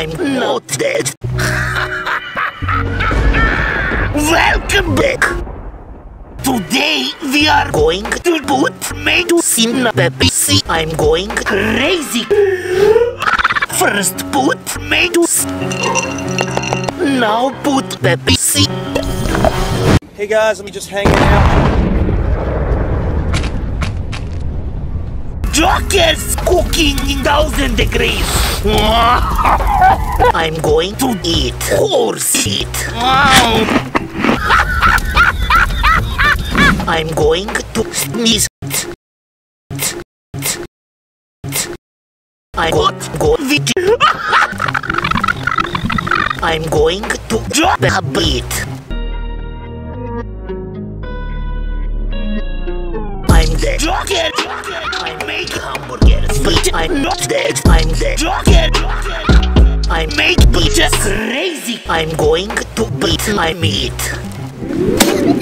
I'm not dead. Welcome back. Today we are going to put medicine Pepsi. I'm going crazy. First put medicine. Now put Pepsi. Hey guys, let me just hang out. Joker's cooking in 1,000 degrees. I'm going to eat horse meat. I'm going to sneeze. I got go with you. I'm going to drop a bit. I'm dead. Joker! I make hamburgers, but I'm not dead. I'm dead. Joker! I make bitches crazy. I'm going to beat my meat.